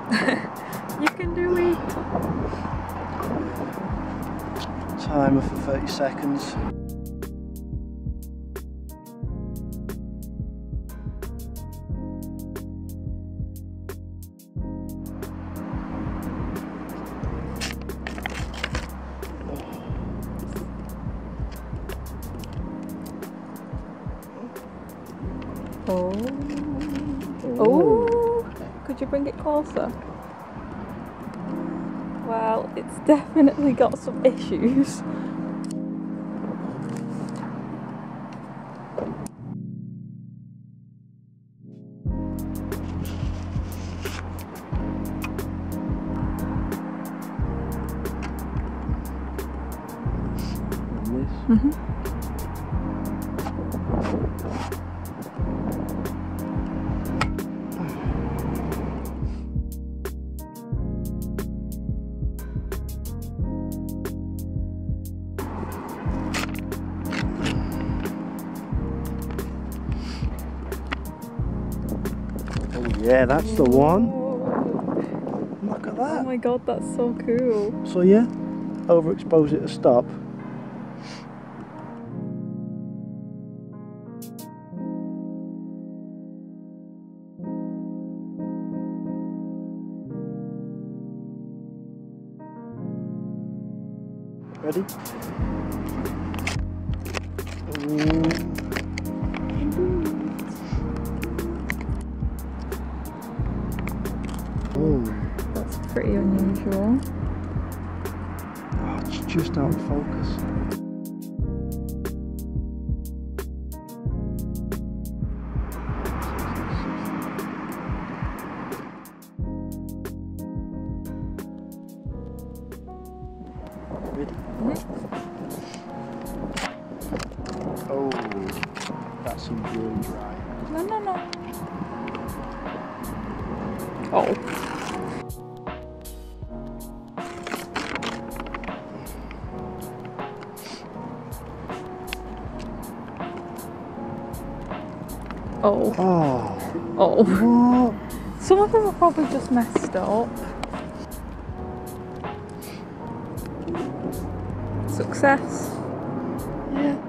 You can do it. Timer for 30 seconds. Oh. Oh. Could you bring it closer? Well, it's definitely got some issues. Mm-hmm. Oh yeah, that's the one. Look at that. Oh my god, that's so cool. So yeah, overexpose it to stop. Ready? Oh, that's pretty unusual. Oh, it's just out of focus. Ready? Oh, that seems really dry. No, no, no. Oh. Oh. Oh. Oh. What? Some of them are probably just messed up. Success. Yeah.